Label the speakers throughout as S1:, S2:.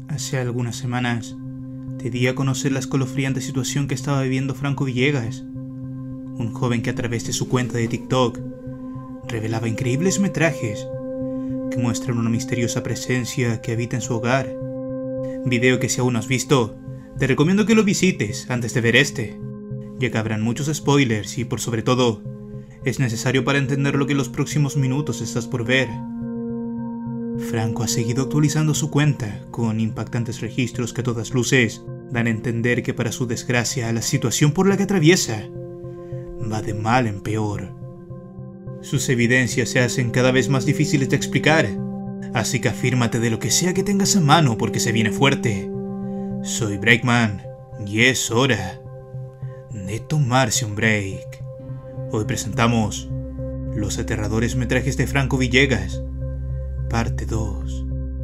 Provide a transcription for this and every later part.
S1: Hace algunas semanas te di a conocer la escalofriante situación que estaba viviendo Franco Villegas, un joven que a través de su cuenta de TikTok revelaba increíbles metrajes que muestran una misteriosa presencia que habita en su hogar. Video que si aún no has visto, te recomiendo que lo visites antes de ver este, ya que habrán muchos spoilers y por sobre todo, es necesario para entender lo que en los próximos minutos estás por ver. Franco ha seguido actualizando su cuenta con impactantes registros que a todas luces dan a entender que para su desgracia la situación por la que atraviesa va de mal en peor. Sus evidencias se hacen cada vez más difíciles de explicar, así que afírmate de lo que sea que tengas a mano porque se viene fuerte. Soy Breakman y es hora de tomarse un break. Hoy presentamos los aterradores metrajes de Franco Villegas, parte 2.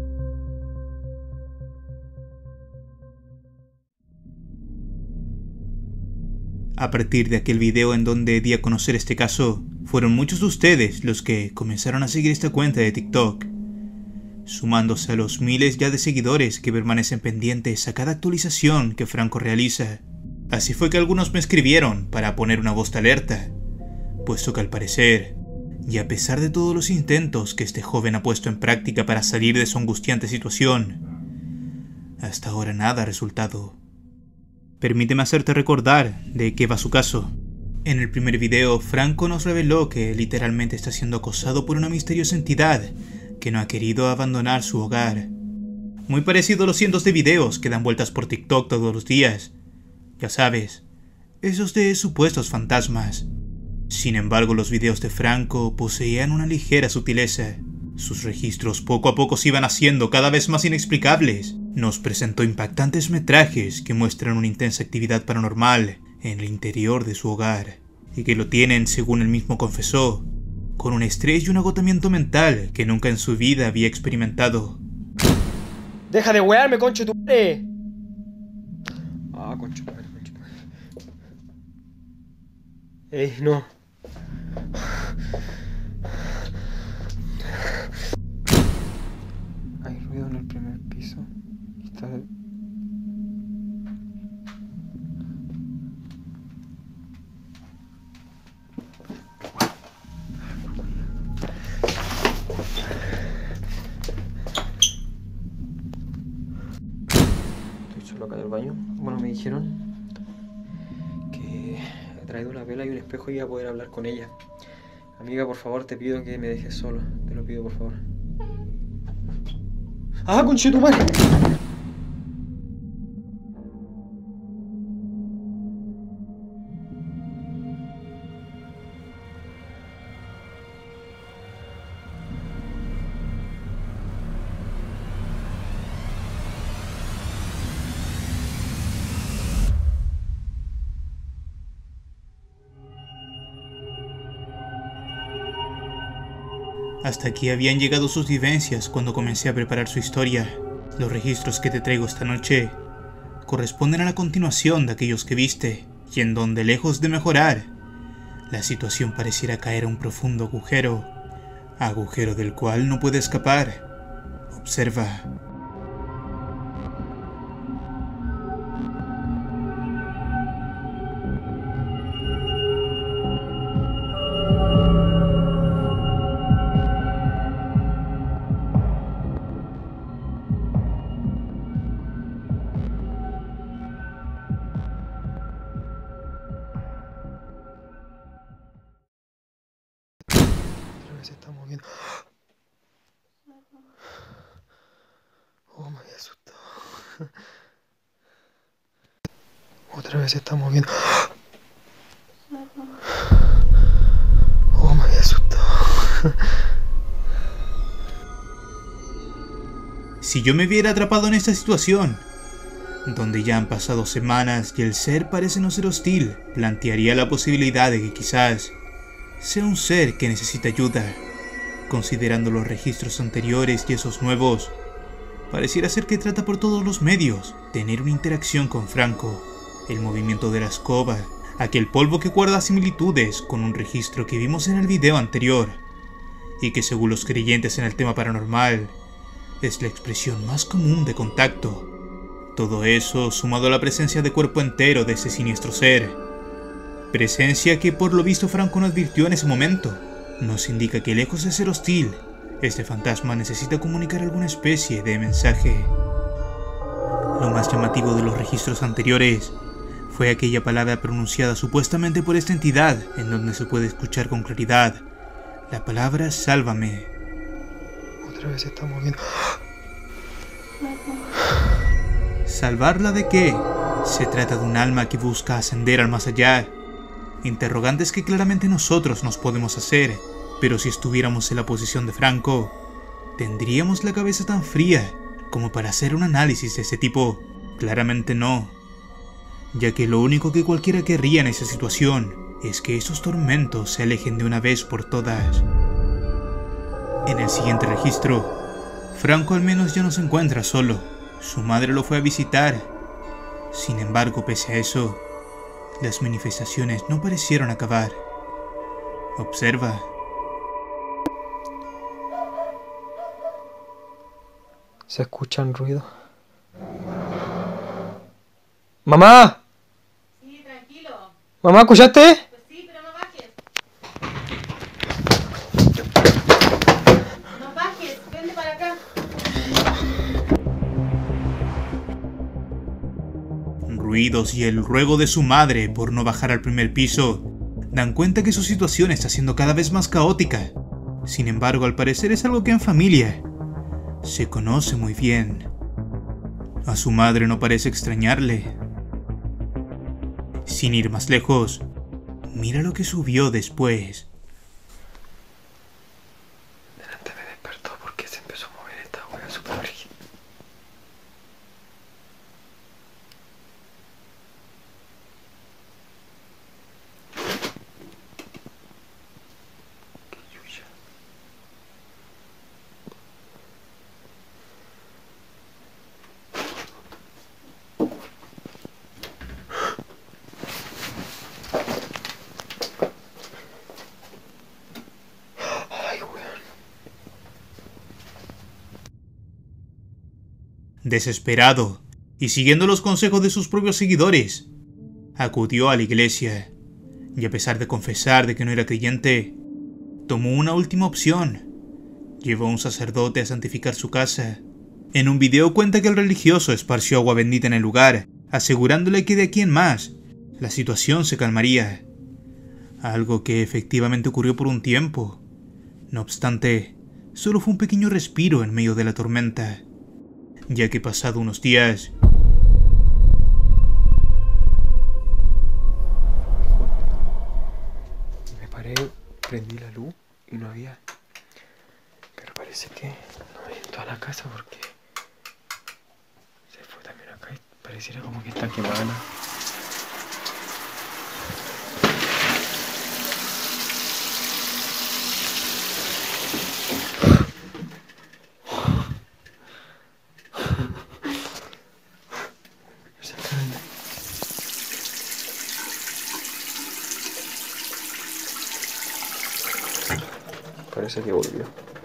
S1: A partir de aquel video en donde di a conocer este caso, fueron muchos de ustedes los que comenzaron a seguir esta cuenta de TikTok, sumándose a los miles ya de seguidores que permanecen pendientes a cada actualización que Franco realiza. Así fue que algunos me escribieron para poner una voz de alerta, puesto que al parecer, y a pesar de todos los intentos que este joven ha puesto en práctica para salir de su angustiante situación, hasta ahora nada ha resultado. Permíteme hacerte recordar de qué va su caso. En el primer video, Franco nos reveló que literalmente está siendo acosado por una misteriosa entidad que no ha querido abandonar su hogar. Muy parecido a los cientos de videos que dan vueltas por TikTok todos los días. Ya sabes, esos de supuestos fantasmas. Sin embargo, los videos de Franco poseían una ligera sutileza. Sus registros poco a poco se iban haciendo cada vez más inexplicables. Nos presentó impactantes metrajes que muestran una intensa actividad paranormal en el interior de su hogar, y que lo tienen, según él mismo confesó, con un estrés y un agotamiento mental que nunca en su vida había experimentado.
S2: ¡Deja de wearme, concho tu madre! Ah, concho tu madre, concho tu madre. No. Hay ruido en el primer piso. Está... Estoy solo acá en el baño. Bueno, me dijeron que he traído una vela y un espejo y iba a poder hablar con ella. Amiga, por favor, te pido que me dejes solo. Te lo pido, por favor. ¡Ah, conchetumare!
S1: Hasta aquí habían llegado sus vivencias cuando comencé a preparar su historia. Los registros que te traigo esta noche corresponden a la continuación de aquellos que viste, y en donde, lejos de mejorar, la situación pareciera caer a un profundo agujero del cual no puede escapar. Observa.
S2: Se está moviendo. Oh, me había asustado. Otra vez se está moviendo. Oh, me había asustado.
S1: Si yo me viera atrapado en esta situación, donde ya han pasado semanas y el ser parece no ser hostil, plantearía la posibilidad de que quizás sea un ser que necesita ayuda. Considerando los registros anteriores y esos nuevos, pareciera ser que trata por todos los medios tener una interacción con Franco. El movimiento de la escoba, aquel polvo que guarda similitudes con un registro que vimos en el video anterior, y que según los creyentes en el tema paranormal, es la expresión más común de contacto. Todo eso sumado a la presencia de cuerpo entero de ese siniestro ser. Presencia que por lo visto Franco no advirtió en ese momento. Nos indica que lejos de ser hostil, este fantasma necesita comunicar alguna especie de mensaje. Lo más llamativo de los registros anteriores fue aquella palabra pronunciada supuestamente por esta entidad, en donde se puede escuchar con claridad la palabra sálvame.
S2: Otra vez se está moviendo.
S1: ¿Salvarla de qué? Se trata de un alma que busca ascender al más allá. Interrogantes que claramente nosotros nos podemos hacer, pero si estuviéramos en la posición de Franco, ¿tendríamos la cabeza tan fría como para hacer un análisis de ese tipo? Claramente no, ya que lo único que cualquiera querría en esa situación es que esos tormentos se alejen de una vez por todas. En el siguiente registro, Franco al menos ya no se encuentra solo. Su madre lo fue a visitar. Sin embargo, pese a eso, las manifestaciones no parecieron acabar. Observa.
S2: Se escuchan ruidos. ¡Mamá!
S3: Sí, tranquilo.
S2: ¿Mamá, escuchaste?
S3: Pues sí, pero no bajes. No bajes, vente para acá.
S1: Ruidos y el ruego de su madre por no bajar al primer piso dan cuenta que su situación está siendo cada vez más caótica. Sin embargo, al parecer es algo que en familia se conoce muy bien. A su madre no parece extrañarle. Sin ir más lejos, mira lo que subió después.
S2: Delante me despertó porque se empezó a mover esta wea súper rígida. Qué yuya.
S1: Desesperado, y siguiendo los consejos de sus propios seguidores, acudió a la iglesia, y a pesar de confesar de que no era creyente, tomó una última opción. Llevó a un sacerdote a santificar su casa. En un video cuenta que el religioso esparció agua bendita en el lugar, asegurándole que de aquí en más, la situación se calmaría. Algo que efectivamente ocurrió por un tiempo. No obstante, solo fue un pequeño respiro en medio de la tormenta, ya que pasado unos días,
S2: Me paré, prendí la luz y no había. Pero parece que no hay en toda la casa porque se fue también acá y pareciera como que está quemada. Parece que volvió.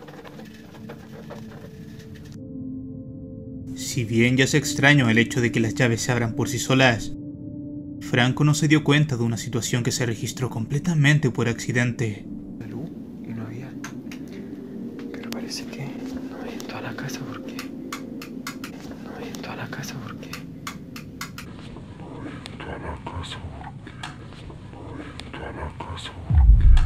S1: si bien ya es extraño el hecho de que las llaves se abran por sí solas, Franco no se dio cuenta de una situación que se registró completamente por accidente.
S2: La luz y no había. Pero parece que no hay en toda la casa porque. No hay en toda la casa porque. No hay en toda la casa porque. No hay en toda la casa porque.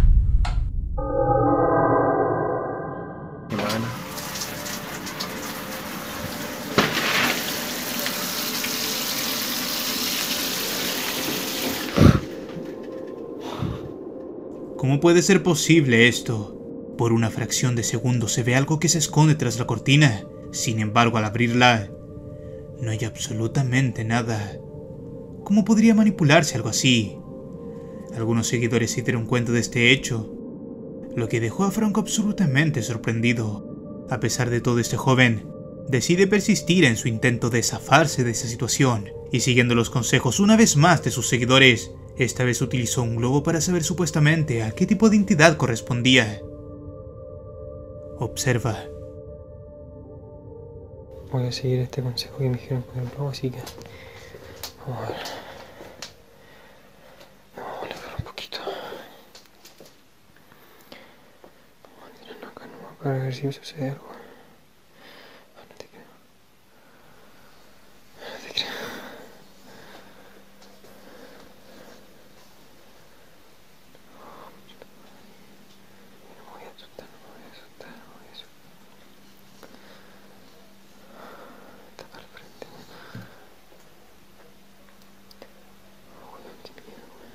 S1: ¿Cómo puede ser posible esto? Por una fracción de segundo se ve algo que se esconde tras la cortina. Sin embargo, al abrirla, no hay absolutamente nada. ¿Cómo podría manipularse algo así? Algunos seguidores se dieron cuenta de este hecho, lo que dejó a Franco absolutamente sorprendido. A pesar de todo, este joven decide persistir en su intento de zafarse de esa situación, y siguiendo los consejos una vez más de sus seguidores, esta vez utilizó un globo para saber supuestamente a qué tipo de entidad correspondía. Observa.
S2: voy a seguir este consejo que me dijeron con el globo, así que vamos a ver. Vamos a alejar un poquito. Vamos a tirarnos acá nomás para ver si sucede algo. No te creo. No te creo. No me voy a asustar, no me voy a asustar, no me voy a asustar. Está para el frente. Oh, qué miedo, güey.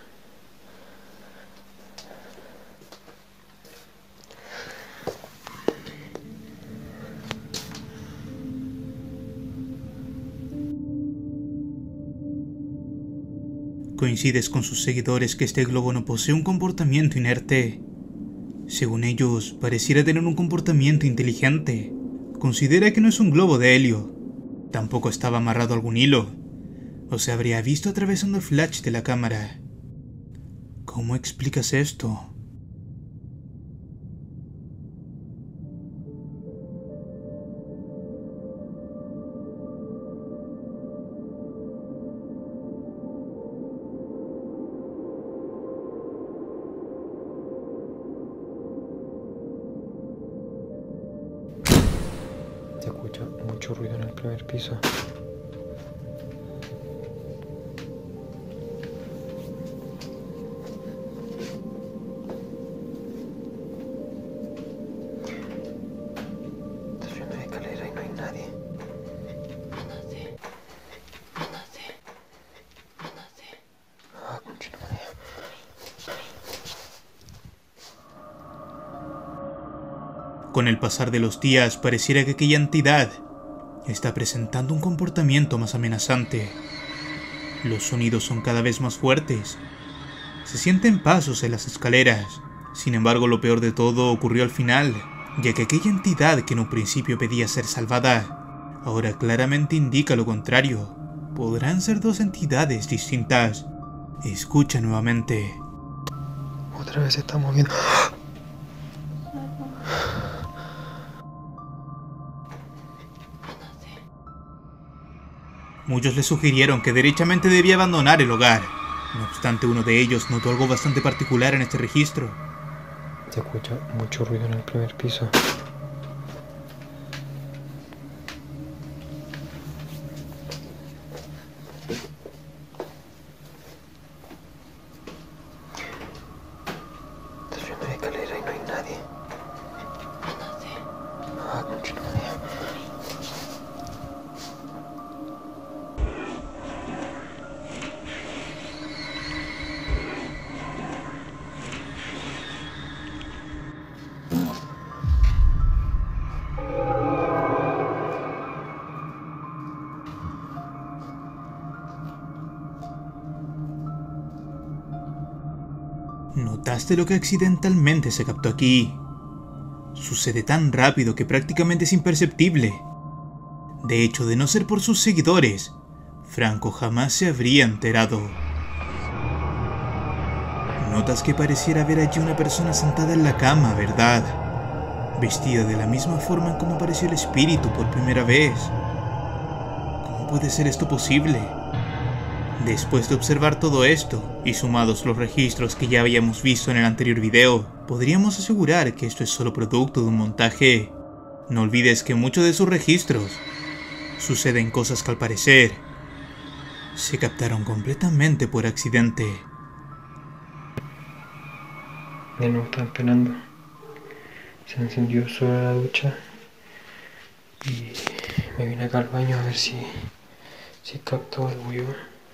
S1: Coincides con sus seguidores que este globo no posee un comportamiento inerte. Según ellos, pareciera tener un comportamiento inteligente. Considera que no es un globo de helio. Tampoco estaba amarrado a algún hilo, o se habría visto atravesando el flash de la cámara. ¿Cómo explicas esto?
S2: Se escucha mucho ruido en el primer piso. Está subiendo la escalera y no hay nadie. Ah, conchita madre.
S1: Con el pasar de los días, pareciera que aquella entidad está presentando un comportamiento más amenazante. Los sonidos son cada vez más fuertes. Se sienten pasos en las escaleras. Sin embargo, lo peor de todo ocurrió al final, ya que aquella entidad que en un principio pedía ser salvada, ahora claramente indica lo contrario. Podrán ser dos entidades distintas. Escucha nuevamente.
S2: Otra vez se está moviendo.
S1: Muchos le sugirieron que derechamente debía abandonar el hogar. No obstante, uno de ellos notó algo bastante particular en este registro.
S2: Se escucha mucho ruido en el primer piso. Está subiendo la escalera y no hay nadie. Ah, conchita madre.
S1: ¿Notaste lo que accidentalmente se captó aquí? Sucede tan rápido que prácticamente es imperceptible. De hecho, de no ser por sus seguidores, Franco jamás se habría enterado. Notas que pareciera haber allí una persona sentada en la cama, ¿verdad? Vestida de la misma forma en como apareció el espíritu por primera vez. ¿Cómo puede ser esto posible? Después de observar todo esto, y sumados los registros que ya habíamos visto en el anterior video, podríamos asegurar que esto es solo producto de un montaje. No olvides que en muchos de sus registros suceden cosas que al parecer se captaron completamente por accidente.
S2: Ya no están penando. Se encendió solo la ducha y me vine acá al baño a ver si captó algo yo.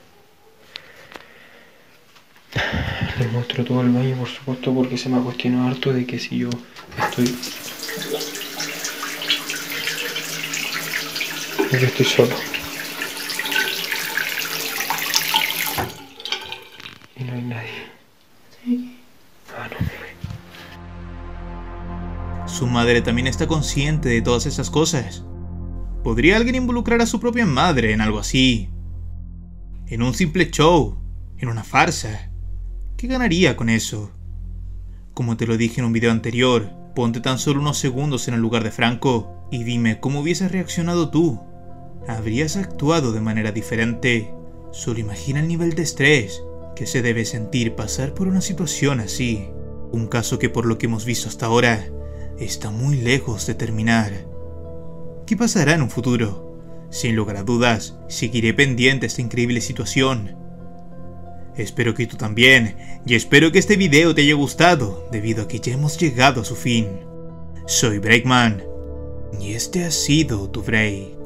S2: Les muestro todo el baño, por supuesto, porque se me ha cuestionado harto de que si yo estoy solo. Y no hay nadie. Ah, no,
S1: Su madre también está consciente de todas esas cosas. ¿Podría alguien involucrar a su propia madre en algo así? En un simple show, en una farsa. ¿Qué ganaría con eso? Como te lo dije en un video anterior, ponte tan solo unos segundos en el lugar de Franco y dime cómo hubieses reaccionado tú. habrías actuado de manera diferente. Solo imagina el nivel de estrés que se debe sentir pasar por una situación así. Un caso que, por lo que hemos visto hasta ahora, está muy lejos de terminar. ¿Qué pasará en un futuro? Sin lugar a dudas, seguiré pendiente a esta increíble situación. Espero que tú también, y espero que este video te haya gustado, debido a que ya hemos llegado a su fin. Soy Breakman, y este ha sido tu break.